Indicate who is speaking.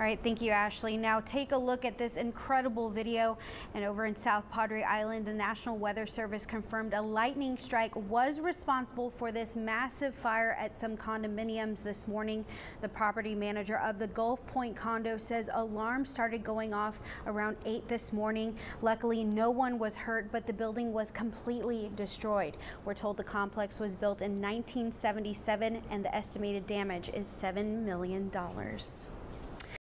Speaker 1: All right, thank you, Ashley. Now take a look at this incredible video. And over in South Padre Island, the National Weather Service confirmed a lightning strike was responsible for this massive fire at some condominiums this morning. The property manager of the Gulf Point condo says alarms started going off around 8 this morning. Luckily, no one was hurt, but the building was completely destroyed. We're told the complex was built in 1977 and the estimated damage is $7 million.